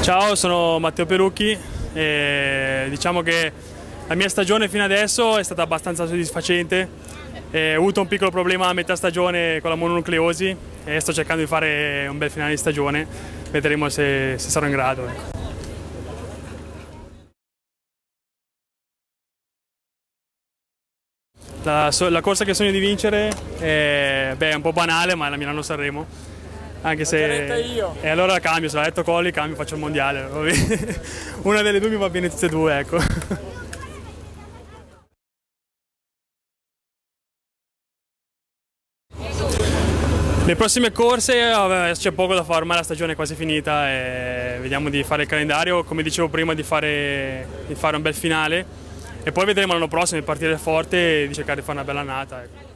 Ciao, sono Matteo Perucchi e diciamo che la mia stagione fino adesso è stata abbastanza soddisfacente. Ho avuto un piccolo problema a metà stagione con la mononucleosi e sto cercando di fare un bel finale di stagione, vedremo se sarò in grado. Ecco. La corsa che sogno di vincere è un po' banale, ma è la Milano-Sanremo. Anche se... io. E allora cambio, se l'ha detto Colli, cambio, faccio il mondiale. Una delle due mi va bene tutte e due, ecco. Le prossime corse c'è poco da fare, ormai la stagione è quasi finita e vediamo di fare il calendario, come dicevo prima, di fare un bel finale e poi vedremo l'anno prossimo di partire forte e di cercare di fare una bella annata. Ecco.